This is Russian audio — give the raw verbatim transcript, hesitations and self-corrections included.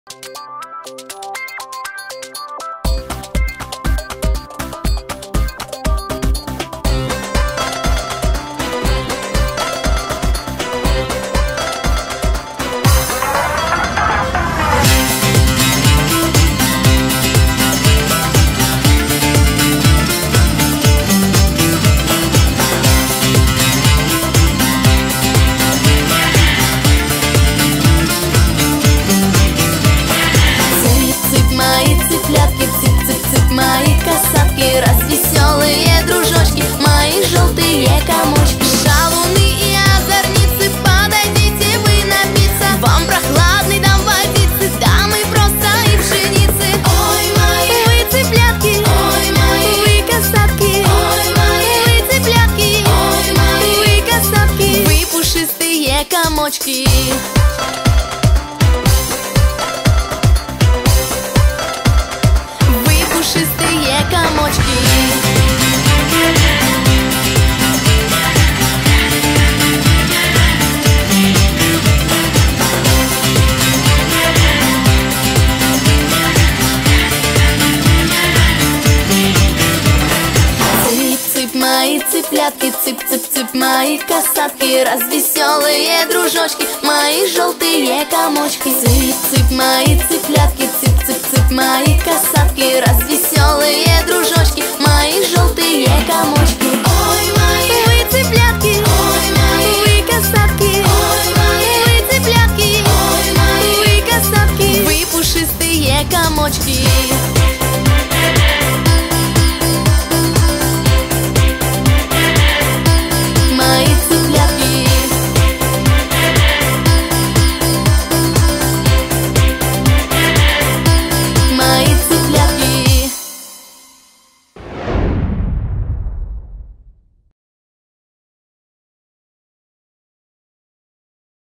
Мои касатки, развеселые дружочки, мои желтые комочки, шалуны и озорницы, подойдите вы напиться, вам прохладный дам водицы, дамы просто и пшеницы. Ой, мои, вы цыплятки, ой, мои, вы касатки, ой, мои, вы цыплятки, ой, мои, вы касатки, вы пушистые комочки. Пушистые комочки. Цып-цып, мои цыплятки, цып-цып-цып, мои касатки, развеселые дружочки, мои желтые комочки. Цып-цып, мои цыплятки, цып-цып-цып, мои касатки, развеселые дружочки, мои желтые комочки. Ой, мои, вы цыплятки, ой, мои, вы касатки, ой, мои, вы цыплятки, ой, мои, вы касатки, вы пушистые комочки.